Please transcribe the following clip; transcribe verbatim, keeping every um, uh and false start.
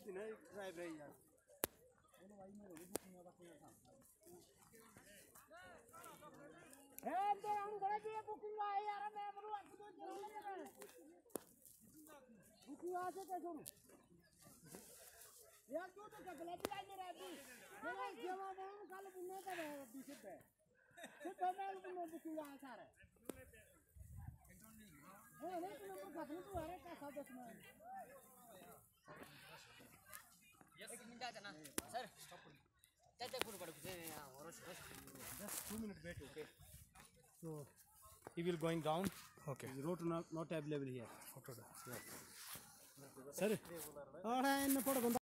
दिन है ड्राइव रही यार ए तो हम बड़े की बुकिंग आए यार मैं बोलूं आज तो चलो बुकिंग आ से कैसे यार तू तो गलत लाइन में रहती मैं जमा बोलूं कल बुने का है बीस पे फिर तो मैं उनको बुकिंग आ सारे ए नहीं तो मैं खत्म तो है का सब दस में एक मिनट आ जाना सर चाचा पूरा पड़ गए यहां और just two minutes wait okay so he will going down okay the road not not available here photo sir ora in photo